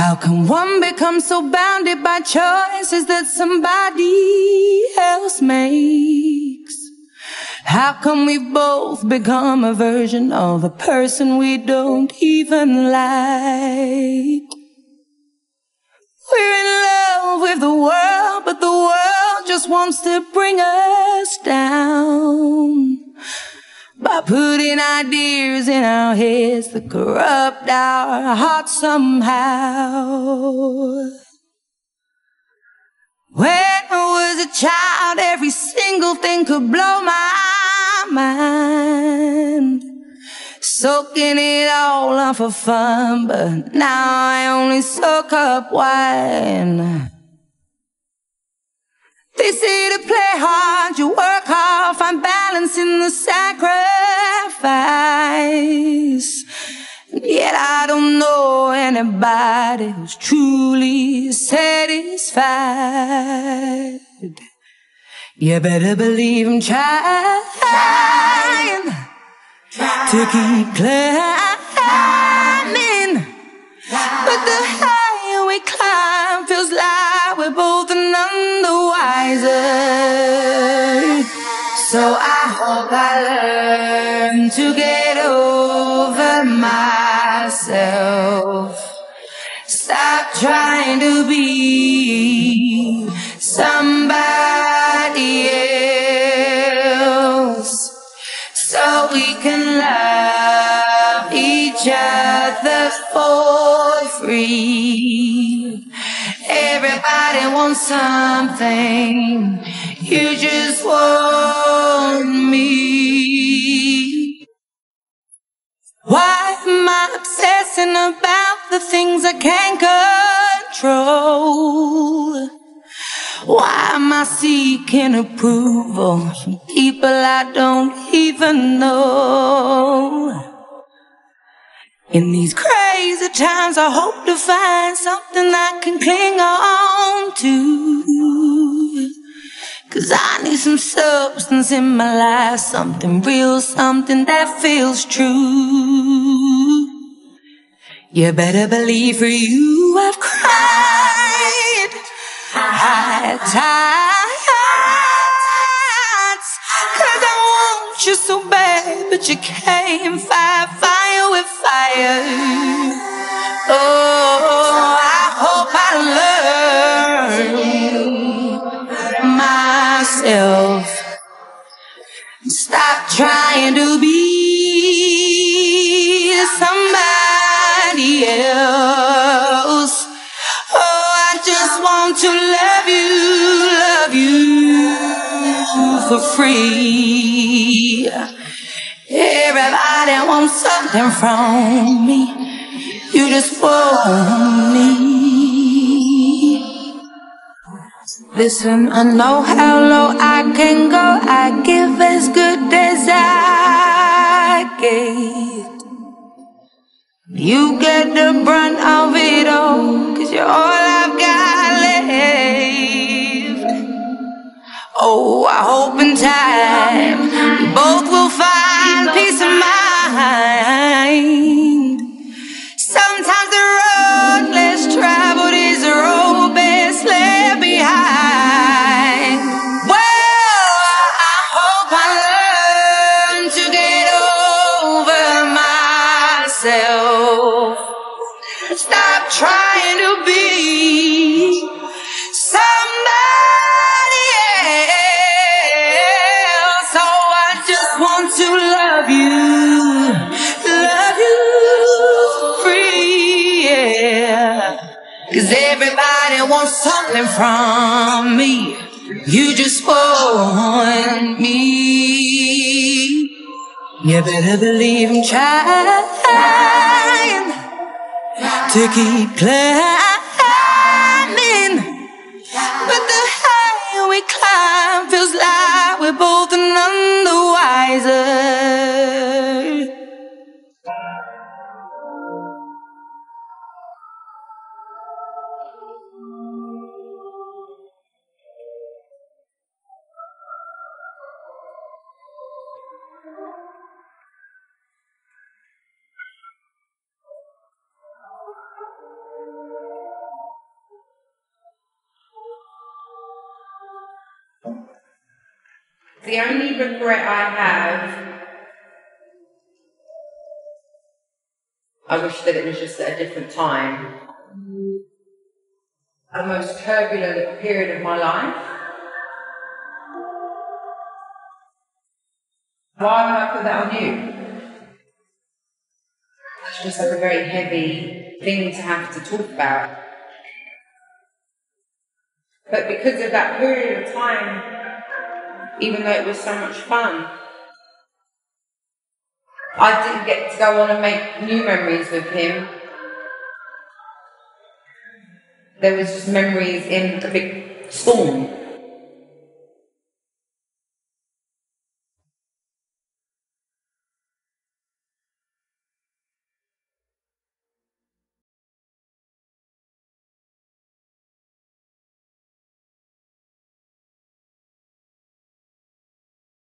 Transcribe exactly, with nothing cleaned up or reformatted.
How can one become so bounded by choices that somebody else makes? How can we both become a version of a person we don't even like? We're in love with the world, but the world just wants to bring us down by putting ideas in our heads that corrupt our hearts somehow. When I was a child, every single thing could blow my mind, soaking it all up for fun, but now I only soak up wine. They say to play hard, you work hard, find balance in the sacrifice. And yet I don't know anybody who's truly satisfied. You better believe I'm trying, trying to keep climbing, but the higher we climb feels like we're both none the wiser. So I hope I learn to get over myself, stop trying to be somebody else, so we can love each other for free. Everybody wants something, you just want me. Why am I obsessing about the things I can't control? Why am I seeking approval from people I don't even know? In these crazy times I hope to find something I can cling on to, 'cause I need some substance in my life, something real, something that feels true. You better believe for you I've cried, high tides, 'cause I want you so bad, but you can't fight fire with fire. Oh, I hope I learn myself, stop trying to be somebody else. Oh, I just want to love you, love you for free. Everybody wants something from me, you just want me. Listen, I know how low I can go, I give as good as I get. You get the brunt of it all, 'cause you're all I've got left. Oh, I hope in time we both will find peace of mind. Sometimes the road less traveled is the road best left behind. Well, I hope I learn to get over myself, stop trying to be somebody else. Oh, I just want to love you, love you free, yeah. 'Cause everybody wants something from me, you just want me. You better believe I'm trying to keep climbing, but the higher we climb feels like we're both none the wiser. the only regret I have, I wish that it was just at a different time. The most turbulent period of my life. Why would I put that on you? It's just like a very heavy thing to have to talk about. But because of that period of time, even though it was so much fun, I didn't get to go on and make new memories with him. There was just memories in the big storm.